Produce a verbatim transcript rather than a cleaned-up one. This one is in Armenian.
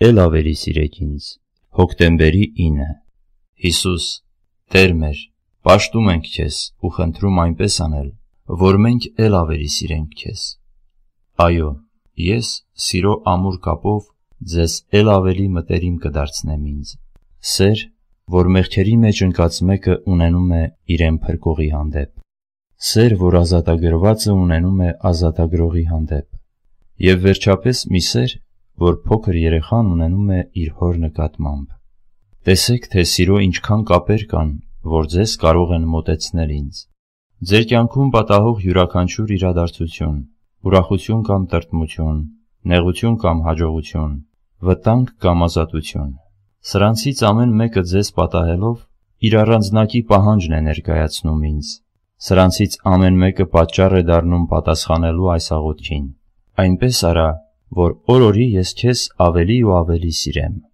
էլ ավելի սիրեք ինձ։ Հոկտեմբերի ինը։ Հիսուս, Տեր մեր, պաշտում ենք քեզ ու խնդրում այնպես անել, որ մենք էլ ավելի սիրենք քեզ։ Այո, ես սիրո ամուր կապով ձեզ էլ ավելի մտերիմ կդարձնեմ ինձ։ Սեր, որ մեղքերի մեջ ընկած մեկը ունենում է իրեն փրկողի հանդեպ։ Սեր, որ ազատագրվածը ունենում է ազատագրողի հանդեպ։ Եվ վերջապես մի սեր, որ փոքր երեխան ունենում է իր հոր նկատմամբ։ Տեսեք, թե սիրո ինչքան կապեր կան, որ ձեզ կարող են մոտեցնել ինձ։ Ձեր կյանքում պատահող յուրաքանչյուր իրադարձություն, ուրախություն կամ տրտմություն, նեղություն կամ հաջողություն, վտանգ կամ ազատություն, սրանցից ամեն մեկը ձեզ պատահելով իր առանձնակի պահանջն է ներկայացնում ինձ։ Սրանցից ամեն մեկը պատճառ է դառնում պատասխանելու այս աղոթքին։ Այնպես արա, որ օր-օրի ես քեզ ավելի ու ավելի սիրեմ։